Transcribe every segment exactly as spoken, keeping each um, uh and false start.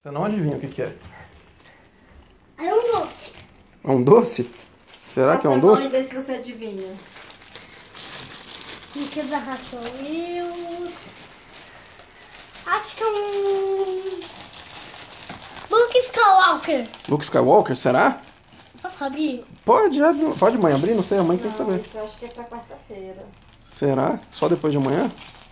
Você não adivinha o que que é? É um doce. É um doce? Será Passa que é um a mão doce? e vê se você adivinha. Brinquedo da Hot Wheels. Acho que é um... Luke Skywalker. Luke Skywalker, será? Posso abrir? Pode, abre, pode mãe abrir, não sei, a mãe tem que Não, saber. isso eu acho que é pra quarta-feira. Será? Só depois de amanhã?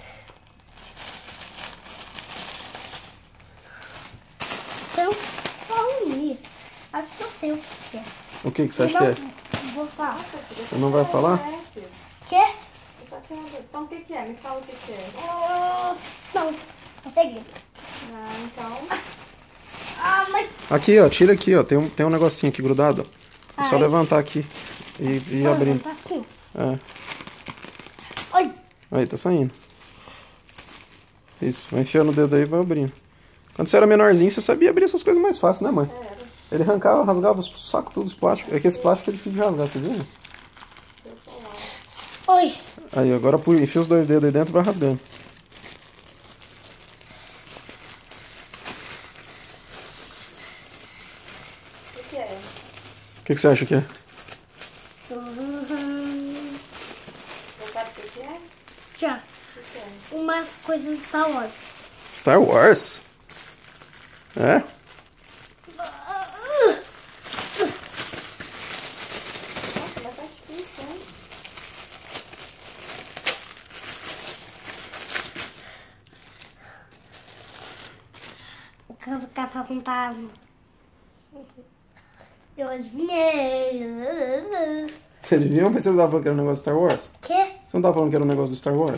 Então, falando nisso, acho que eu sei o que é. O que, que você acha que é? Vou falar. Você não vai falar? Quê? Eu só tinha uma dúvida. Então o que que é? Me fala o que que é. Ah, não, é segredo. Ah, então... Ah, mas... Aqui, ó, tira aqui, ó. Tem um, tem um negocinho aqui grudado. ó. É só Ai. levantar aqui e, e abrindo. Tá assim. É. Ai. Aí, tá saindo. Isso, vai enfiando o dedo aí e vai abrindo. Quando você era menorzinho, você sabia abrir essas coisas mais fácil, né, mãe? Era. Ele arrancava, rasgava os sacos, todos os plásticos. É que esse plástico é difícil de rasgar, você viu? Oi. Aí, agora pu- enfia os dois dedos aí dentro e vai rasgando. O que que é? O que, que você acha que é? Uhum. Você sabe o que que é? Já. O que que é? Umas coisas da Star Wars. Star Wars? É? Nossa, mas tá difícil, hein? O caso caça fantasma. Eu adivinhei. Você adivinhou, mas você não tava falando que era um negócio do Star Wars? Quê? Você não tava falando que era um negócio do Star Wars?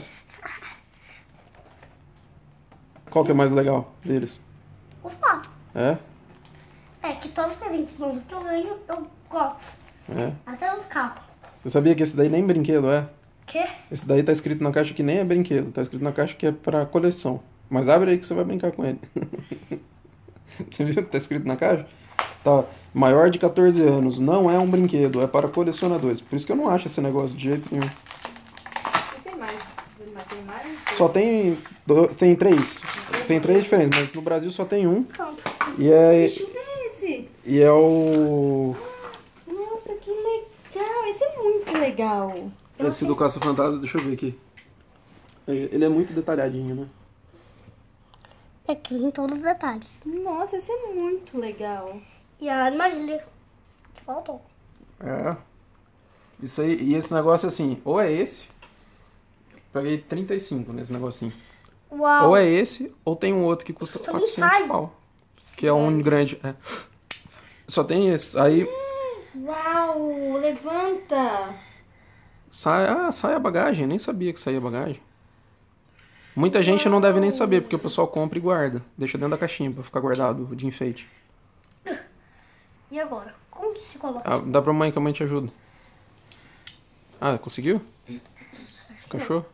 Qual que é mais legal deles? O fato É? é que todos os presentes novos que eu ganho, eu gosto. É. Até os carros. Você sabia que esse daí nem brinquedo é? Quê? Esse daí tá escrito na caixa que nem é brinquedo. Tá escrito na caixa que é pra coleção. Mas abre aí que você vai brincar com ele. Você viu que tá escrito na caixa? Tá. Maior de quatorze anos. Não é um brinquedo. É para colecionadores. Por isso que eu não acho esse negócio de jeito nenhum. E tem mais? Tem mais? Só tem... do- Tem três. Tem três diferentes. Mas no Brasil só tem um. Pronto. E é... Deixa eu ver esse. E é o... Nossa, que legal. Esse é muito legal. Esse do Caça-Fantasma, deixa eu ver aqui. Ele é muito detalhadinho, né? É que em todos os detalhes. Nossa, esse é muito legal. E a armadilha. Que faltou. É. Isso aí, e esse negócio assim, ou é esse. Peguei trinta e cinco nesse negocinho. Uau. Ou é esse, ou tem um outro que custa Também quatrocentos sai. pau. Que é um grande. É. Só tem esse. Aí Uau, levanta. sai, ah, sai a bagagem. Nem sabia que saía a bagagem. Muita gente não deve nem saber, porque o pessoal compra e guarda. Deixa dentro da caixinha pra ficar guardado de enfeite. E agora? Como que se coloca? Ah, dá pra mãe que a mãe te ajuda. Ah, conseguiu? Cachorro?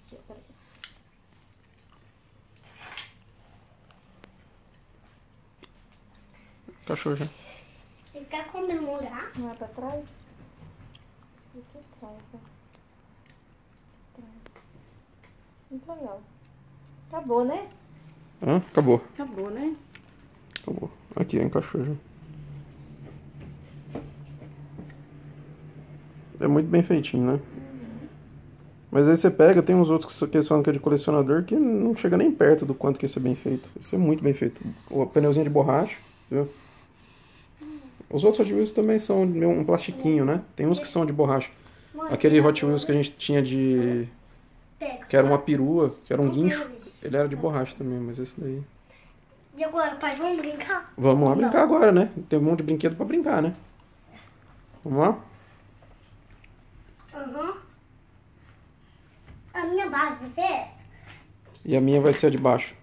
Cachorro já. Ele quer comemorar? Não é pra trás? Aqui atrás, ó. Atrás. Muito legal. Acabou, né? Hã? Acabou. Acabou, né? Acabou. Aqui, encaixou já. É muito bem feitinho, né? Mas aí você pega, tem uns outros que que eles falam que é de colecionador que não chega nem perto do quanto que esse é bem feito. Esse é muito bem feito. O pneuzinho de borracha, viu? Os outros Hot Wheels também são de um plastiquinho, né? Tem uns que são de borracha. Aquele Hot Wheels que a gente tinha de... Pega. que era uma perua, que era um guincho, ele era de borracha também, mas esse daí... E agora, pai, vamos brincar? Vamos lá brincar agora, né? Tem um monte de brinquedo pra brincar, né? Vamos lá? Aham. A minha base vai ser essa. E a minha vai ser a de baixo.